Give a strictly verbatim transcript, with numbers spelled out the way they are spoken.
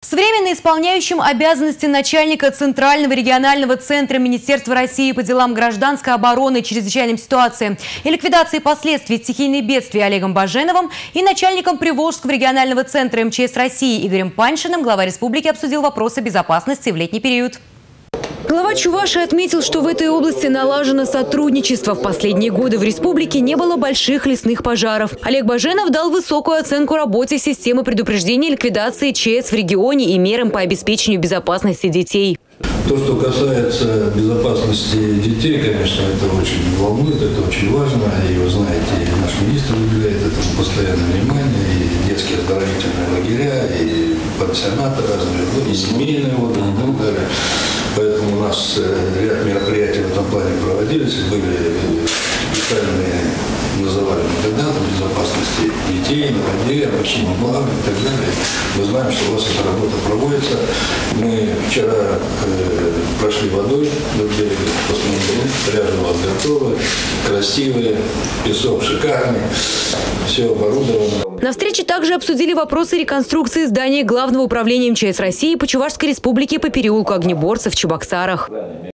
С временно исполняющим обязанности начальника Центрального регионального центра Министерства России по делам гражданской обороны и чрезвычайным ситуациям и ликвидации последствий стихийных бедствий Олегом Баженовым и начальником Приволжского регионального центра эм че эс России Игорем Паньшиным глава республики обсудил вопросы безопасности в летний период. Глава Чувашии отметил, что в этой области налажено сотрудничество. В последние годы в республике не было больших лесных пожаров. Олег Баженов дал высокую оценку работе системы предупреждения и ликвидации ЧС в регионе и мерам по обеспечению безопасности детей. То, что касается безопасности детей, конечно, это очень волнует, это очень важно. И вы знаете, и наш министр уделяет этому постоянное внимание, и детские оздоровительные лагеря, и пансионаты разные, и семейные отдых и так далее. Поэтому у нас ряд мероприятий в этом плане проводились, были специальные называли интенданты безопасности детей, на воде, обращение главы и так далее. Мы знаем, что у вас эта работа проводится. Мы вчера э, прошли водой до берега, посмотрели, пляжи у вас готовы, красивые, песок шикарный, все оборудовано. На встрече также обсудили вопросы реконструкции здания Главного управления эм че эс России по Чувашской республике по переулку Огнеборцев в Чебоксарах.